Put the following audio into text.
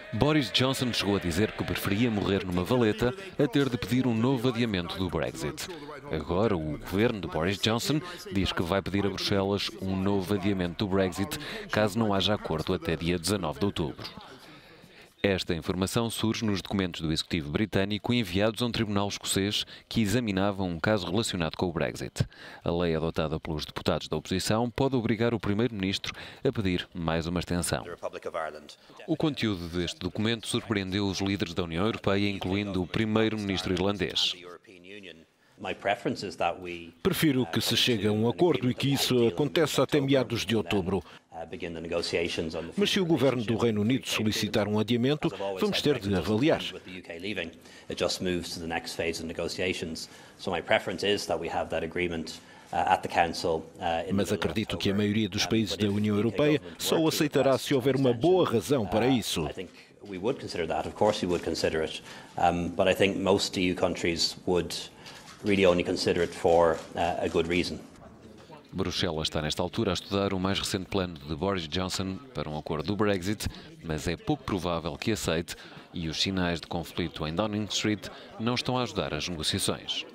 Boris Johnson chegou a dizer que preferia morrer numa valeta a ter de pedir um novo adiamento do Brexit. Agora, o governo de Boris Johnson diz que vai pedir a Bruxelas um novo adiamento do Brexit, caso não haja acordo até dia 19 de outubro. Esta informação surge nos documentos do Executivo britânico enviados a um tribunal escocês que examinava um caso relacionado com o Brexit. A lei adotada pelos deputados da oposição pode obrigar o primeiro-ministro a pedir mais uma extensão. O conteúdo deste documento surpreendeu os líderes da União Europeia, incluindo o primeiro-ministro irlandês. Prefiro que se chegue a um acordo e que isso aconteça até meados de outubro. Mas se o governo do Reino Unido solicitar um adiamento, vamos ter de avaliar. Mas acredito que a maioria dos países da União Europeia só o aceitará se houver uma boa razão para isso. Bruxelas está nesta altura a estudar o mais recente plano de Boris Johnson para um acordo do Brexit, mas é pouco provável que aceite e os sinais de conflito em Downing Street não estão a ajudar as negociações.